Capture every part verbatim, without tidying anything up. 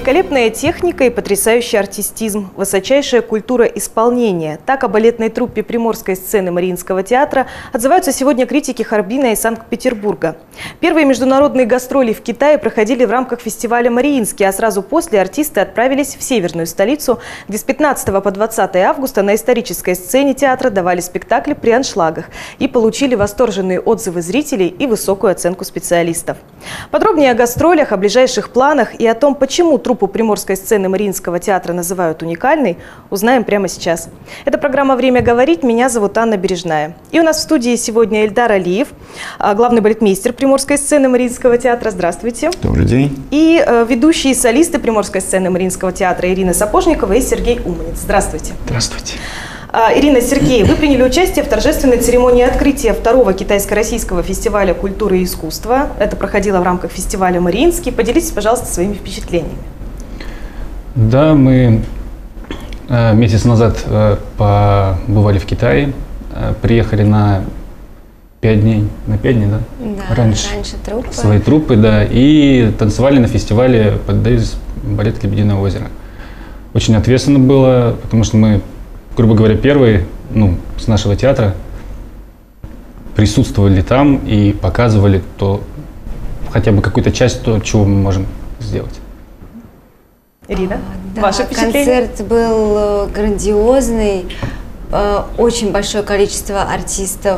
Великолепная техника и потрясающий артистизм, высочайшая культура исполнения. Так о балетной труппе Приморской сцены Мариинского театра отзываются сегодня критики Харбина и Санкт-Петербурга. Первые международные гастроли в Китае проходили в рамках фестиваля «Мариинский», а сразу после артисты отправились в северную столицу, где с пятнадцатого по двадцатое августа на исторической сцене театра давали спектакли при аншлагах и получили восторженные отзывы зрителей и высокую оценку специалистов. Подробнее о гастролях, о ближайших планах и о том, почему труппу Приморской сцены Мариинского театра называют уникальной, узнаем прямо сейчас. Это программа «Время говорить». Меня зовут Анна Бережная. И у нас в студии сегодня Эльдар Алиев, главный балетмейстер Приморской сцены Мариинского театра. Здравствуйте. Добрый день. И э, ведущие солисты Приморской сцены Мариинского театра Ирина Сапожникова и Сергей Уманец. Здравствуйте. Здравствуйте. Ирина, Сергей, вы приняли участие в торжественной церемонии открытия второго китайско-российского фестиваля культуры и искусства. Это проходило в рамках фестиваля «Мариинский». Поделитесь, пожалуйста, своими впечатлениями. Да, мы э, месяц назад э, побывали в Китае, э, приехали на пять дней, на пять дней, да? Да, раньше, раньше труппы. Свои труппы, да, и танцевали на фестивале под девиз «Балет Лебединое озеро». Очень ответственно было, потому что мы, грубо говоря, первые, ну, с нашего театра присутствовали там и показывали то, хотя бы какую-то часть того, чего мы можем сделать. Ирина, да, ваше впечатление? Концерт был грандиозный, очень большое количество артистов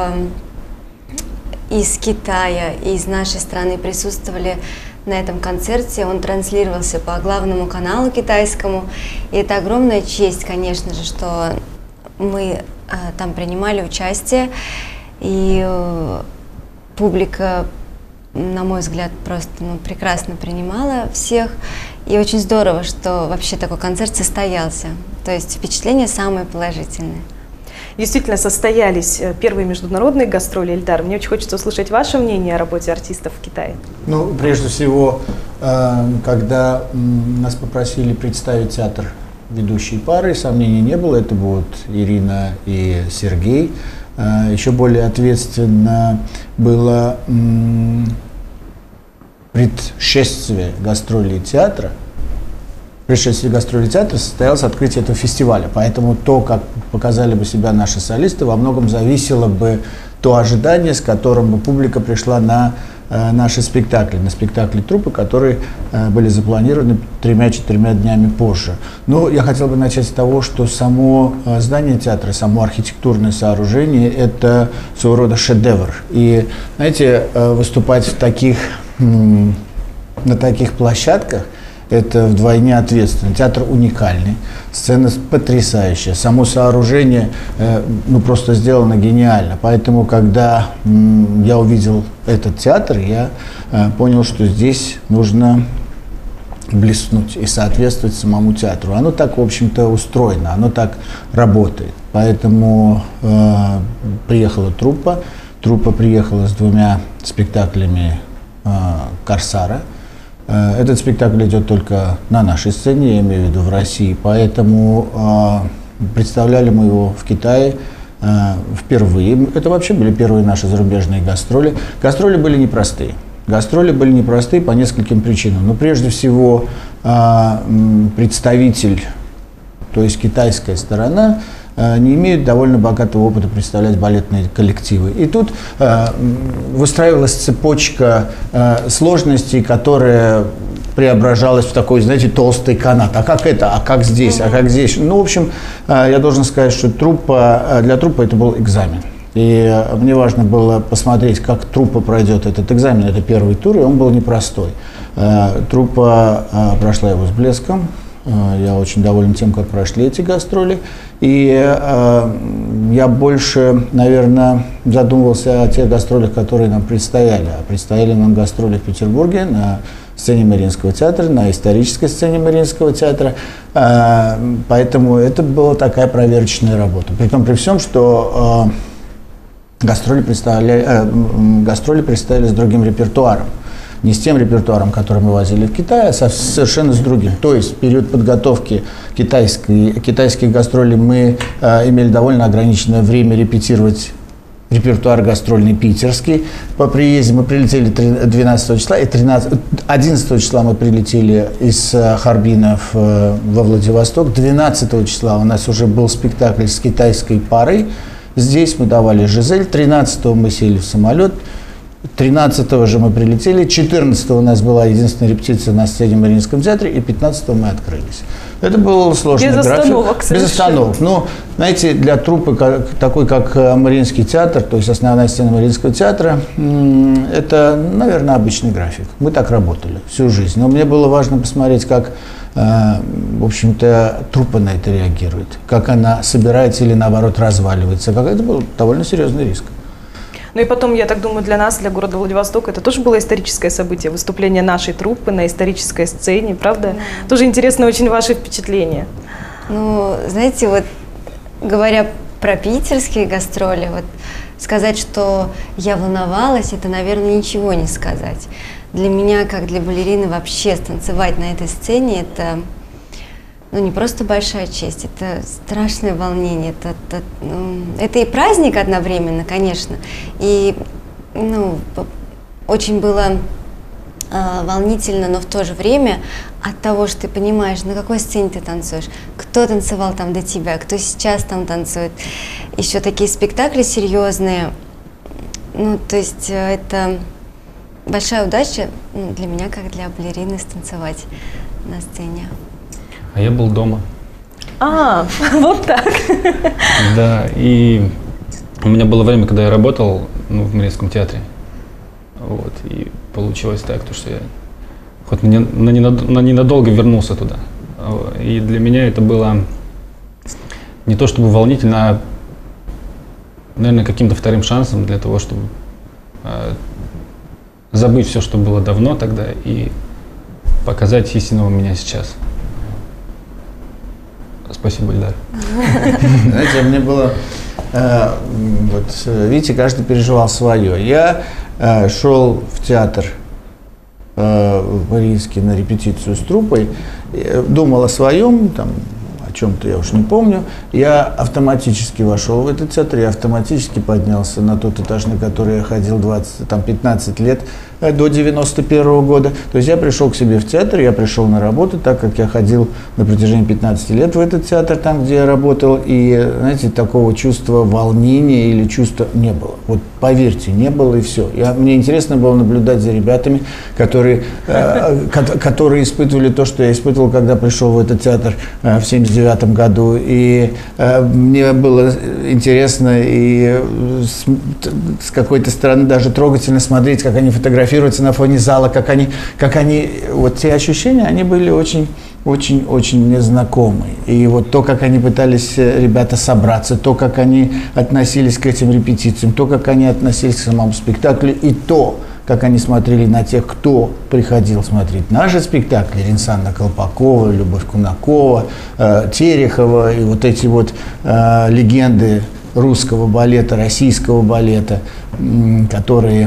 из Китая и из нашей страны присутствовали на этом концерте. Он транслировался по главному каналу китайскому. И это огромная честь, конечно же, что мы э, там принимали участие. И э, публика, на мой взгляд, просто ну, прекрасно принимала всех. И очень здорово, что вообще такой концерт состоялся. То есть впечатления самые положительные. Действительно состоялись первые международные гастроли. Эльдар, мне очень хочется услышать ваше мнение о работе артистов в Китае. Ну, прежде всего, когда нас попросили представить театр ведущей пары, сомнений не было, это будут Ирина и Сергей. Еще более ответственно было предшествие гастролей театра. Предшествие гастролей театра состоялось открытие этого фестиваля. Поэтому то, как показали бы себя наши солисты, во многом зависело бы то ожидание, с которым бы публика пришла на э, наши спектакли, на спектакли труппы, которые э, были запланированы тремя-четырьмя днями позже. Но я хотел бы начать с того, что само э, здание театра, само архитектурное сооружение – это своего рода шедевр. И, знаете, э, выступать в таких, э, на таких площадках – это вдвойне ответственно. Театр уникальный, сцена потрясающая, само сооружение э, ну, просто сделано гениально. Поэтому, когда м, я увидел этот театр, я э, понял, что здесь нужно блеснуть и соответствовать самому театру. Оно так, в общем-то, устроено, оно так работает. Поэтому э, приехала труппа. Труппа приехала с двумя спектаклями э, «Корсара». Этот спектакль идет только на нашей сцене, я имею в виду в России, поэтому э, представляли мы его в Китае э, впервые. Это вообще были первые наши зарубежные гастроли. Гастроли были непростые. Гастроли были непростые по нескольким причинам. Но прежде всего э, представитель, то есть китайская сторона, не имеют довольно богатого опыта представлять балетные коллективы. И тут э, выстраивалась цепочка э, сложностей, которая преображалась в такой, знаете, толстый канат. А как это? А как здесь? А как здесь? Ну, в общем, э, я должен сказать, что труппа, для труппы это был экзамен. И э, мне важно было посмотреть, как труппа пройдет этот экзамен. Это первый тур, и он был непростой. Э, труппа э, прошла его с блеском. Я очень доволен тем, как прошли эти гастроли. И э, я больше, наверное, задумывался о тех гастролях, которые нам предстояли. А предстояли нам гастроли в Петербурге на сцене Мариинского театра, на исторической сцене Мариинского театра. Э, поэтому это была такая проверочная работа. Притом при всем, что э, гастроли, представляли, э, гастроли предстояли с другим репертуаром. Не с тем репертуаром, который мы возили в Китай, а совершенно с другим. То есть в период подготовки китайской, китайских гастролей мы э, имели довольно ограниченное время репетировать репертуар гастрольный питерский. По приезде мы прилетели двенадцатого числа, и тринадцатого, одиннадцатого числа мы прилетели из Харбина в, во Владивосток. двенадцатого числа у нас уже был спектакль с китайской парой. Здесь мы давали «Жизель». тринадцатого мы сели в самолет. тринадцатого же мы прилетели. четырнадцатого у нас была единственная репетиция на сцене в Мариинском театре. И пятнадцатого мы открылись. Это был сложный Без график. остановок Без совершенно. остановок. Но, знаете, для труппы, как, такой как Мариинский театр, то есть основная сцена Мариинского театра, это, наверное, обычный график. Мы так работали всю жизнь. Но мне было важно посмотреть, как, в общем-то, труппа на это реагирует. Как она собирается или, наоборот, разваливается. Это был довольно серьезный риск. Ну и потом, я так думаю, для нас, для города Владивостока, это тоже было историческое событие, выступление нашей труппы на исторической сцене, правда? Да. Тоже интересно очень ваши впечатления. Ну, знаете, вот говоря про питерские гастроли, вот сказать, что я волновалась, это, наверное, ничего не сказать. Для меня, как для балерины, вообще станцевать на этой сцене, это... Ну, не просто большая честь, это страшное волнение, это, это, ну, это и праздник одновременно, конечно, и, ну, очень было э, волнительно, но в то же время от того, что ты понимаешь, на какой сцене ты танцуешь, кто танцевал там до тебя, кто сейчас там танцует, еще такие спектакли серьезные, ну, то есть э, это большая удача, ну, для меня, как для балерины, станцевать на сцене. А я был дома. А, вот так. Да, и у меня было время, когда я работал, ну, в Мариинском театре. Вот, и получилось так, то, что я хоть на, на, на ненадолго вернулся туда. И для меня это было не то чтобы волнительно, а, наверное, каким-то вторым шансом для того, чтобы э, забыть все, что было давно тогда, и показать истинного меня сейчас. Спасибо, Ильдар. Знаете, мне было... Э, вот, видите, каждый переживал свое. Я э, шел в театр э, в Мариинский на репетицию с труппой, э, думал о своем, там, о чем-то я уж не помню. Я автоматически вошел в этот театр, я автоматически поднялся на тот этаж, на который я ходил двадцать, там, пятнадцать лет, э, до девяносто первого года. То есть я пришел к себе в театр, я пришел на работу, так как я ходил на протяжении пятнадцати лет в этот театр, там, где я работал, и, знаете, такого чувства волнения или чувства не было. Вот поверьте, не было, и все. Я, мне интересно было наблюдать за ребятами, которые, э, которые испытывали то, что я испытывал, когда пришел в этот театр э, в семьдесят девятом году. И э, мне было интересно и с, с какой-то стороны даже трогательно смотреть, как они фотографируются на фоне зала, как они, как они, вот те ощущения, они были очень... очень-очень мне знакомы. И вот то, как они пытались, ребята, собраться, то, как они относились к этим репетициям, то, как они относились к самому спектаклю, и то, как они смотрели на тех, кто приходил смотреть наши спектакли, Ринсанна Колпакова, Любовь Кунакова, э, Терехова, и вот эти вот э, легенды русского балета, российского балета, э, которые...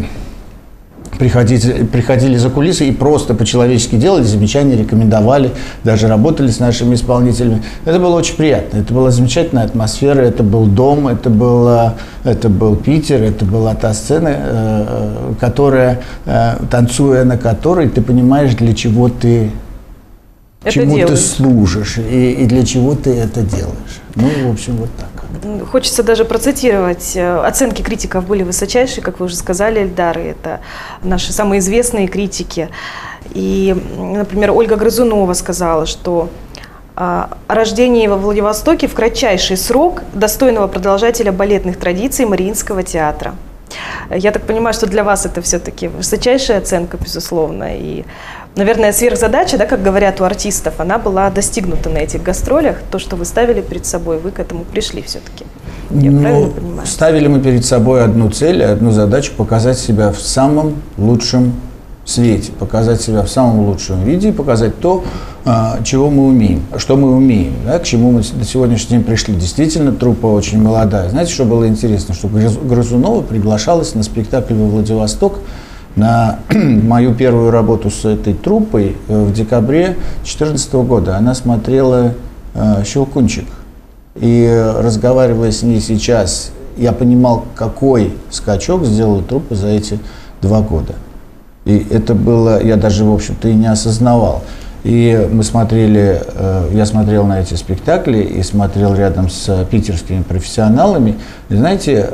Приходили, приходили за кулисы и просто по-человечески делали замечания, рекомендовали, даже работали с нашими исполнителями. Это было очень приятно. Это была замечательная атмосфера, это был дом, это, было, это был Питер, это была та сцена, которая, танцуя на которой, ты понимаешь, для чего ты, это чему делаешь. Ты служишь и, и для чего ты это делаешь. Ну, в общем, вот так. Хочется даже процитировать. Оценки критиков были высочайшие, как вы уже сказали, Ильдар, это наши самые известные критики. И, например, Ольга Грызунова сказала, что о рождении во Владивостоке в кратчайший срок достойного продолжателя балетных традиций Мариинского театра. Я так понимаю, что для вас это все-таки высочайшая оценка, безусловно. И, наверное, сверхзадача, да, как говорят у артистов, она была достигнута на этих гастролях. То, что вы ставили перед собой, вы к этому пришли все-таки. Я ну, правильно понимаю? Ставили мы перед собой одну цель, одну задачу – показать себя в самом лучшем свете, показать себя в самом лучшем виде и показать то, чего мы умеем, что мы умеем, да, к чему мы до сегодняшнего дня пришли. Действительно, труппа очень молодая. Знаете, что было интересно? Что Грызунова приглашалась на спектакль во Владивосток на мою первую работу с этой труппой в декабре две тысячи четырнадцатого года. Она смотрела э, «Щелкунчик». И разговаривая с ней сейчас я понимал, какой скачок сделала труппа за эти два года. И это было, я даже, в общем-то, и не осознавал. И мы смотрели, я смотрел на эти спектакли и смотрел рядом с питерскими профессионалами. И знаете,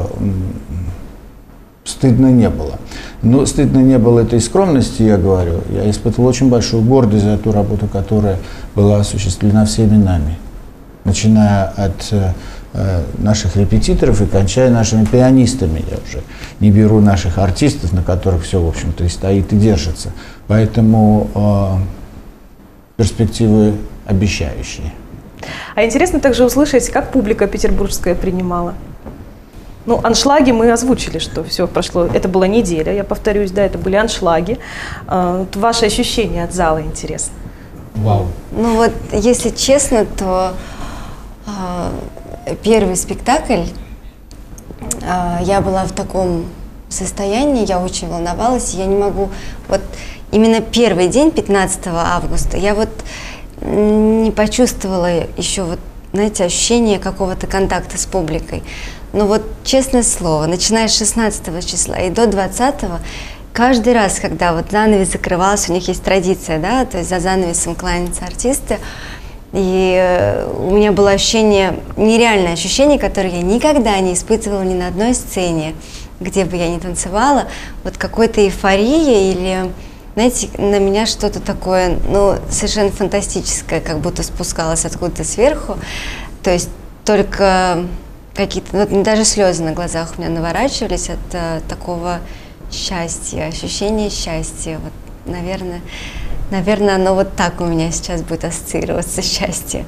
стыдно не было. Но стыдно не было этой скромности, я говорю. Я испытывал очень большую гордость за ту работу, которая была осуществлена всеми нами. Начиная от э, наших репетиторов и кончая нашими пианистами. Я уже не беру наших артистов, на которых все, в общем-то, и стоит, и держится. Поэтому э, перспективы обещающие. А интересно также услышать, как публика петербургская принимала. Ну, аншлаги мы озвучили, что все прошло. Это была неделя, я повторюсь, да, это были аншлаги. А, вот ваши ощущения от зала интересно. Вау. Ну вот, если честно, то э, первый спектакль, э, я была в таком состоянии, я очень волновалась, я не могу, вот именно первый день, пятнадцатого августа, я вот не почувствовала еще вот, знаете, ощущение какого-то контакта с публикой. Но вот, честное слово, начиная с шестнадцатого числа и до двадцатого, каждый раз, когда вот занавес закрывался, у них есть традиция, да, то есть за занавесом кланяются артисты, и у меня было ощущение, нереальное ощущение, которое я никогда не испытывала ни на одной сцене, где бы я ни танцевала, вот какой-то эйфории или, знаете, на меня что-то такое, ну, совершенно фантастическое, как будто спускалось откуда-то сверху, то есть только какие-то, вот даже слезы на глазах у меня наворачивались от а, такого счастья, ощущения счастья, вот, наверное, наверное, оно вот так у меня сейчас будет ассоциироваться, счастье.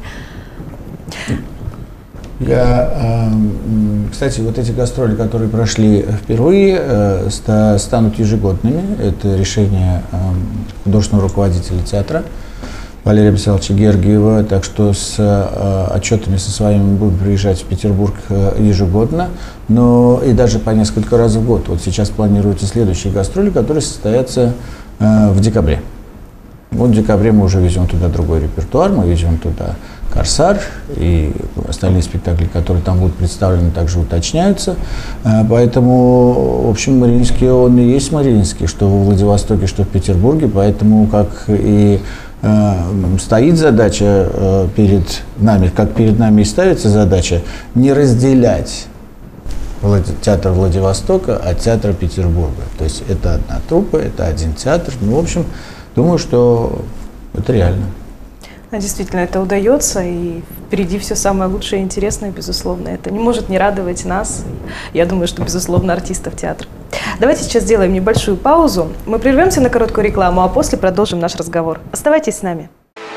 Я, кстати, вот эти гастроли, которые прошли впервые, станут ежегодными. Это решение художественного руководителя театра Валерия Михайловича Гергиева. Так что с отчетами со своими мы будем приезжать в Петербург ежегодно, но и даже по несколько раз в год. Вот сейчас планируются следующие гастроли, которые состоятся в декабре. Вот в декабре мы уже везем туда другой репертуар, мы везем туда «Корсар», и остальные спектакли, которые там будут представлены, также уточняются. Поэтому, в общем, Мариинский, он и есть Мариинский, что во Владивостоке, что в Петербурге. Поэтому, как и э, стоит задача э, перед нами, как перед нами и ставится задача, не разделять театр Владивостока от театра Петербурга. То есть это одна труппа, это один театр. Ну, в общем, думаю, что это реально. А действительно, это удается, и впереди все самое лучшее и интересное, безусловно. Это не может не радовать нас, я думаю, что, безусловно, артистов театра. Давайте сейчас сделаем небольшую паузу. Мы прервемся на короткую рекламу, а после продолжим наш разговор. Оставайтесь с нами.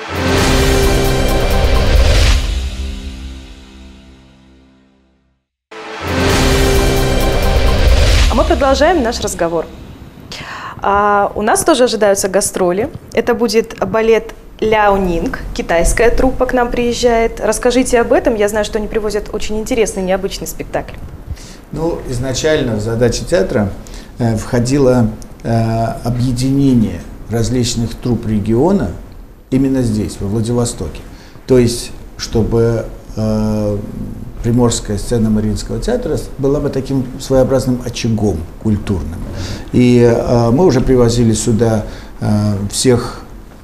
А мы продолжаем наш разговор. А у нас тоже ожидаются гастроли. Это будет балет Ляонинг, китайская труппа к нам приезжает. Расскажите об этом. Я знаю, что они привозят очень интересный, необычный спектакль. Ну, изначально в задачи театра э, входило э, объединение различных трупп региона именно здесь, во Владивостоке. То есть, чтобы э, приморская сцена Мариинского театра была бы таким своеобразным очагом культурным. И э, мы уже привозили сюда э, всех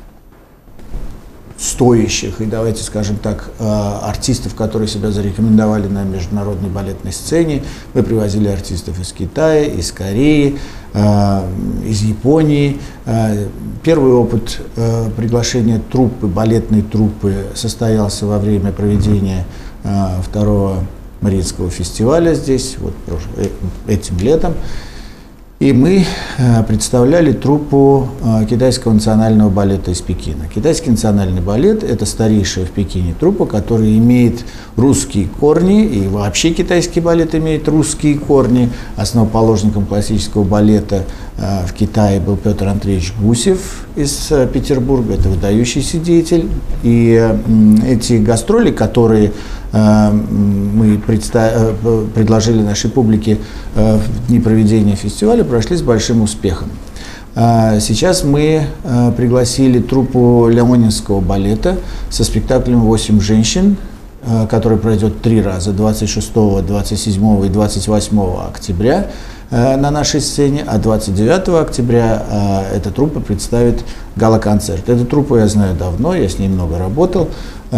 стоящих и, давайте скажем так, артистов, которые себя зарекомендовали на международной балетной сцене. Мы привозили артистов из Китая, из Кореи, из Японии. Первый опыт приглашения труппы, балетной труппы состоялся во время проведения второго Мариинского фестиваля здесь, вот этим летом. И мы э, представляли труппу э, Китайского национального балета из Пекина. Китайский национальный балет – это старейшая в Пекине труппа, которая имеет русские корни, и вообще китайский балет имеет русские корни. Основоположником классического балета э, в Китае был Петр Андреевич Гусев из э, Петербурга, это выдающийся деятель. И э, эти гастроли, которые э, мы предста- э, предложили нашей публике э, в дни проведения фестиваля, прошли с большим успехом. Сейчас мы пригласили труппу Ляонинского балета со спектаклем «Восемь женщин». который пройдет три раза, двадцать шестого, двадцать седьмого и двадцать восьмого октября на нашей сцене, а двадцать девятого октября эта труппа представит гала-концерт. Эту труппу я знаю давно, я с ней много работал.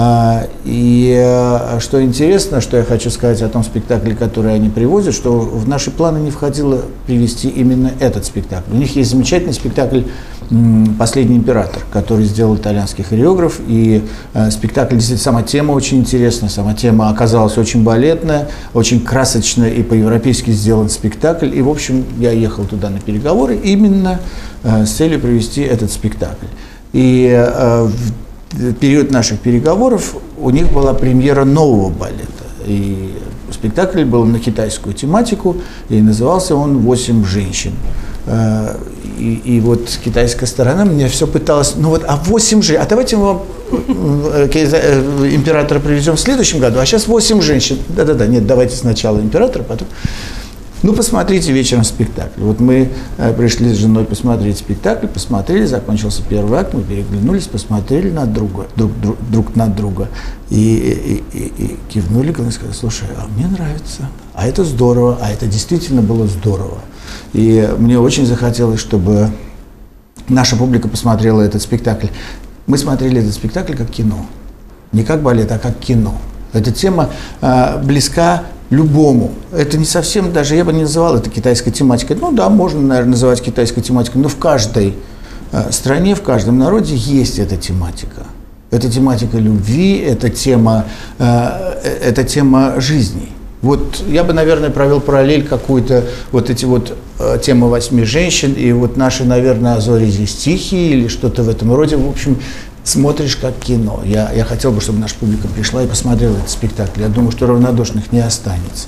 И что интересно, что я хочу сказать о том спектакле, который они привозят, что в наши планы не входило привести именно этот спектакль. У них есть замечательный спектакль «Последний император», который сделал итальянский хореограф. И спектакль, действительно, сама тема очень интересная, сама тема оказалась очень балетная, очень красочная и по-европейски сделан спектакль. И, в общем, я ехал туда на переговоры именно с целью привести этот спектакль. И в период наших переговоров у них была премьера нового балета. И спектакль был на китайскую тематику, и назывался он «Восемь женщин». И, и вот китайская сторона мне все пыталась, ну вот, а восемь женщин, а давайте мы вам императора привезем в следующем году, а сейчас восемь женщин. Да-да-да, нет, давайте сначала императора, потом... Ну, посмотрите вечером спектакль. Вот мы э, пришли с женой посмотреть спектакль, посмотрели, закончился первый акт, мы переглянулись, посмотрели на друга, друг, друг, друг на друга и, и, и, и кивнули, и сказали: слушай, а мне нравится, а это здорово, а это действительно было здорово. И мне очень захотелось, чтобы наша публика посмотрела этот спектакль. Мы смотрели этот спектакль как кино, не как балет, а как кино. Эта тема э, близка любому. Это не совсем, даже я бы не называл это китайской тематикой. Ну да, можно, наверное, называть китайской тематикой, но в каждой э, стране, в каждом народе есть эта тематика. Это тематика любви, это тема, э, это тема жизни. Вот я бы, наверное, провел параллель какую-то, вот эти вот э, темы восьми женщин, и вот наши, наверное, «Азори здесь тихие» или что-то в этом роде. В общем, смотришь как кино. Я, я хотел бы, чтобы наша публика пришла и посмотрела этот спектакль. Я думаю, что равнодушных не останется.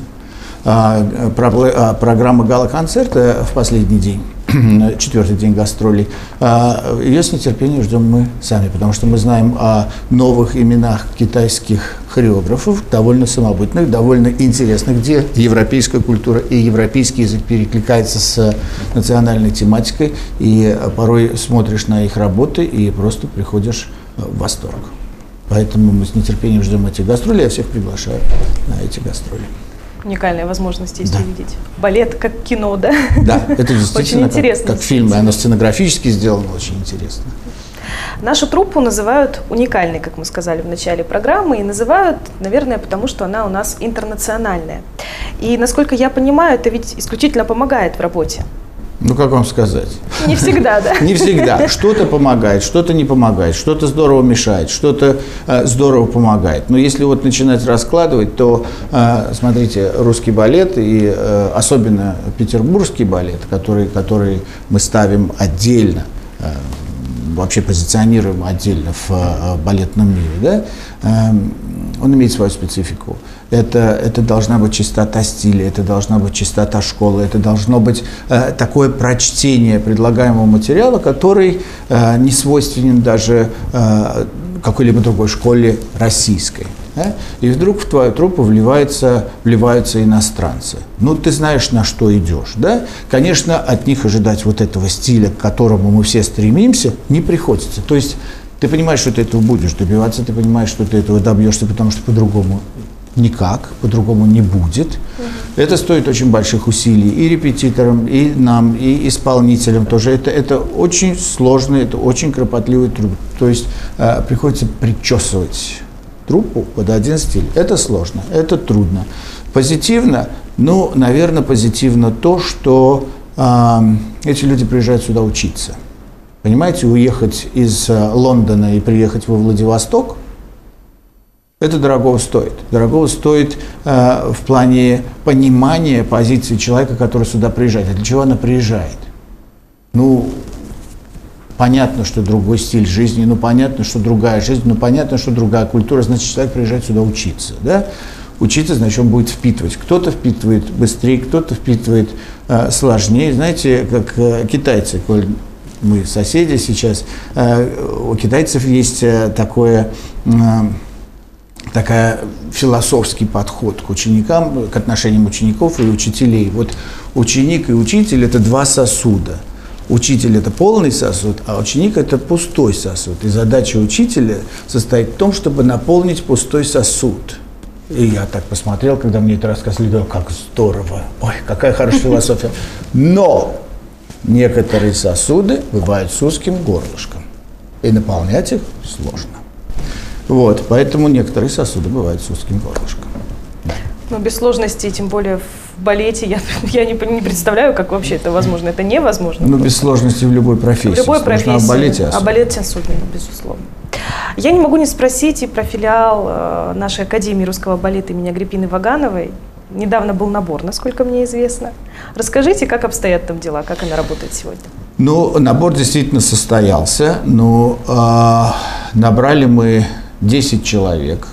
А, про, а, программа гала-концерта в последний день, четвертый день гастролей, а, ее с нетерпением ждем мы сами, потому что мы знаем о новых именах китайских хореографов, довольно самобытных, довольно интересных, где европейская культура и европейский язык перекликается с национальной тематикой, и порой смотришь на их работы и просто приходишь в восторг. Поэтому мы с нетерпением ждем этих гастролей, я всех приглашаю на эти гастроли. Уникальная возможность есть да. увидеть. Балет как кино, да? Да, это действительно очень интересно, как, как фильм, оно сценографически сделано очень интересно. Нашу труппу называют уникальной, как мы сказали в начале программы, и называют, наверное, потому что она у нас интернациональная. И, насколько я понимаю, это ведь исключительно помогает в работе. Ну, как вам сказать? Не всегда, да? Не всегда. Что-то помогает, что-то не помогает, что-то здорово мешает, что-то э, здорово помогает. Но если вот начинать раскладывать, то, э, смотрите, русский балет и э, особенно петербургский балет, который, который мы ставим отдельно, э, вообще позиционируем отдельно в э, балетном мире, да, э, он имеет свою специфику. Это, это должна быть чистота стиля, это должна быть чистота школы, это должно быть э, такое прочтение предлагаемого материала, который э, не свойственен даже э, какой-либо другой школе российской. Да? И вдруг в твою труппу вливаются, вливаются иностранцы. Ну, ты знаешь, на что идешь. Да? Конечно, от них ожидать вот этого стиля, к которому мы все стремимся, не приходится. То есть ты понимаешь, что ты этого будешь добиваться, ты понимаешь, что ты этого добьешься, потому что по-другому никак, по-другому не будет. Угу. Это стоит очень больших усилий и репетиторам, и нам, и исполнителям тоже. Это, это очень сложный, это очень кропотливый труд. То есть э, приходится причесывать труппу под один стиль. Это сложно, это трудно. Позитивно, ну, наверное, позитивно то, что э, эти люди приезжают сюда учиться. Понимаете, уехать из э, Лондона и приехать во Владивосток, это дорого стоит. Дорого стоит э, в плане понимания позиции человека, который сюда приезжает. А для чего она приезжает? Ну, понятно, что другой стиль жизни, ну, понятно, что другая жизнь, ну, понятно, что другая культура, значит, человек приезжает сюда учиться, да? Учиться, значит, он будет впитывать. Кто-то впитывает быстрее, кто-то впитывает э, сложнее. Знаете, как э, китайцы, коль мы соседи сейчас, э, у китайцев есть э, такое... Э, такая философский подход к ученикам, к отношениям учеников и учителей. Вот ученик и учитель – это два сосуда. Учитель – это полный сосуд, а ученик – это пустой сосуд. И задача учителя состоит в том, чтобы наполнить пустой сосуд. И я так посмотрел, когда мне это рассказывали, думал, как здорово, ой, какая хорошая философия. Но некоторые сосуды бывают с узким горлышком, и наполнять их сложно. Вот, поэтому некоторые сосуды бывают с узким горлышком. Но без сложностей, тем более в балете, я, я не, не представляю, как вообще это возможно. Это невозможно. Ну, без сложностей в любой профессии. В любой профессии. О балете особенно. О балете особенно, безусловно. Я не могу не спросить и про филиал э, нашей Академии русского балета имени Агриппины Вагановой. Недавно был набор, насколько мне известно. Расскажите, как обстоят там дела, как она работает сегодня? Ну, набор действительно состоялся. Но э, набрали мы десять человек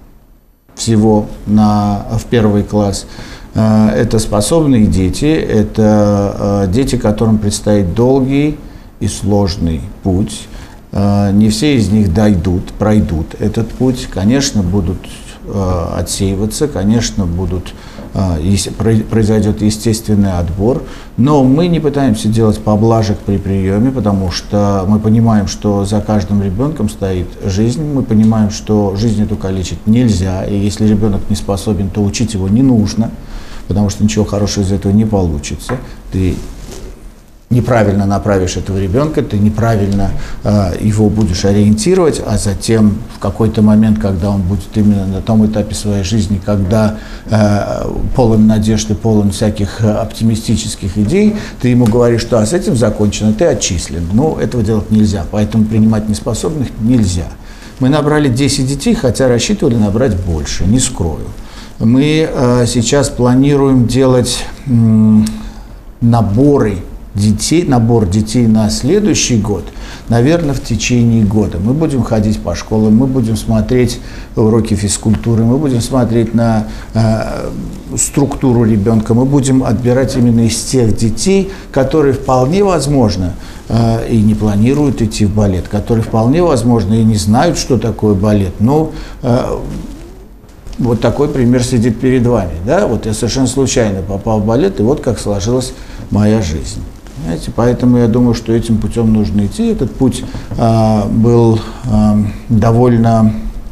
всего на, в первый класс. Э, это способные дети, это э, дети, которым предстоит долгий и сложный путь. Не все из них дойдут, пройдут этот путь. Конечно, будут э, отсеиваться, конечно, будут, э, если произойдет естественный отбор. Но мы не пытаемся делать поблажек при приеме, потому что мы понимаем, что за каждым ребенком стоит жизнь. Мы понимаем, что жизнь эту калечить нельзя. И если ребенок не способен, то учить его не нужно, потому что ничего хорошего из этого не получится. Ты неправильно направишь этого ребенка, ты неправильно э, его будешь ориентировать, а затем в какой-то момент, когда он будет именно на том этапе своей жизни, когда э, полон надежд и полон всяких э, оптимистических идей, ты ему говоришь, что а с этим закончено, ты отчислен. Но этого делать нельзя, поэтому принимать неспособных нельзя. Мы набрали десять детей, хотя рассчитывали набрать больше, не скрою. Мы э, сейчас планируем делать э, наборы детей, набор детей на следующий год, наверное, в течение года. Мы будем ходить по школам, мы будем смотреть уроки физкультуры, мы будем смотреть на э, структуру ребенка, мы будем отбирать именно из тех детей, которые вполне возможно э, и не планируют идти в балет, которые вполне возможно и не знают, что такое балет, но э, вот такой пример сидит перед вами. Да? Вот я совершенно случайно попал в балет, и вот как сложилась моя жизнь. Понимаете? Поэтому я думаю, что этим путем нужно идти. Этот путь а, был а, довольно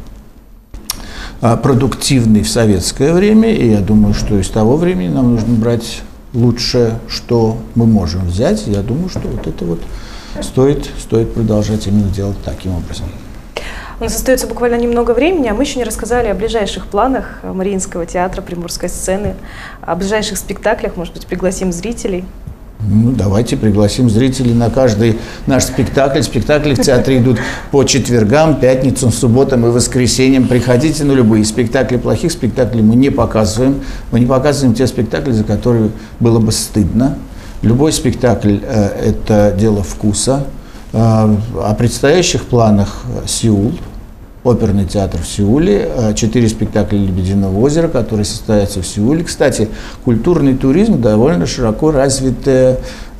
а, продуктивный в советское время, и я думаю, что из того времени нам нужно брать лучшее, что мы можем взять. Я думаю, что вот это вот стоит, стоит продолжать именно делать таким образом. У нас остается буквально немного времени, а мы еще не рассказали о ближайших планах Мариинского театра, Приморской сцены, о ближайших спектаклях, может быть, пригласим зрителей. Ну, давайте пригласим зрителей на каждый наш спектакль. Спектакли в театре идут по четвергам, пятницам, субботам и воскресеньям. Приходите на любые спектакли. Плохих спектаклей мы не показываем. Мы не показываем те спектакли, за которые было бы стыдно. Любой спектакль э, – это дело вкуса. Э, о предстоящих планах Сеул, оперный театр в Сеуле, четыре спектакля «Лебединого озера», которые состоятся в Сеуле. Кстати, культурный туризм довольно широко развитая,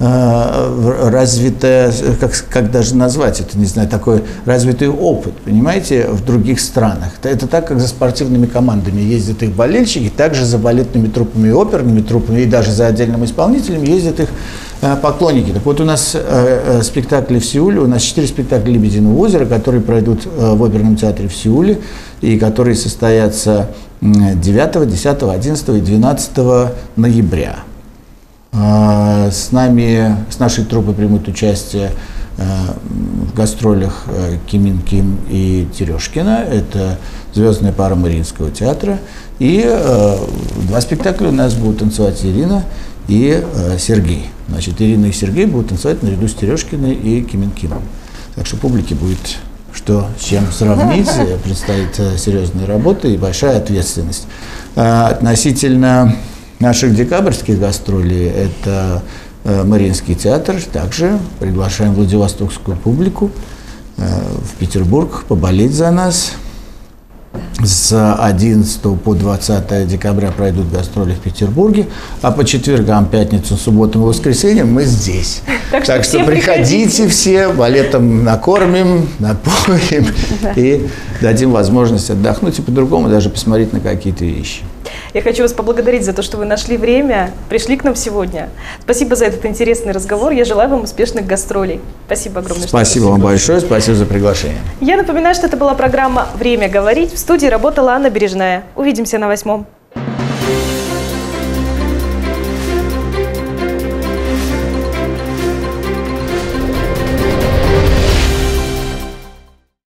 развитая как, как даже назвать это, не знаю, такой развитый опыт, понимаете, в других странах. Это так, как за спортивными командами ездят их болельщики, так же за балетными труппами и оперными труппами, и даже за отдельным исполнителем ездят их поклонники. Так вот, у нас э, спектакли в Сеуле, у нас четыре спектакля «Лебединого озера», которые пройдут э, в оперном театре в Сеуле, и которые состоятся девятого, десятого, одиннадцатого и двенадцатого ноября. Э, с нами, с нашей труппой примут участие э, в гастролях э, Кимин Ким и Терешкина, это звездная пара Мариинского театра, и э, два спектакля у нас будут танцевать Ирина и э, Сергей. Значит, Ирина и Сергей будут танцевать наряду с Терешкиной и Кимин Кимом. Так что публике будет что с чем сравнить, предстоит э, серьезная работа и большая ответственность. Э, относительно наших декабрьских гастролей, это э, Мариинский театр, также приглашаем владивостокскую публику э, в Петербург поболеть за нас. С одиннадцатого по двадцатое декабря пройдут гастроли в Петербурге, а по четвергам, пятницам, субботам и воскресеньям мы здесь. Так, так что, что приходите, приходите все, балетом накормим, напоим, да, и дадим возможность отдохнуть и по-другому даже посмотреть на какие-то вещи. Я хочу вас поблагодарить за то, что вы нашли время, пришли к нам сегодня. Спасибо за этот интересный разговор. Я желаю вам успешных гастролей. Спасибо огромное. Спасибо вам большое, спасибо за приглашение. Я напоминаю, что это была программа «Время говорить». В студии работала Анна Бережная. Увидимся на восьмом.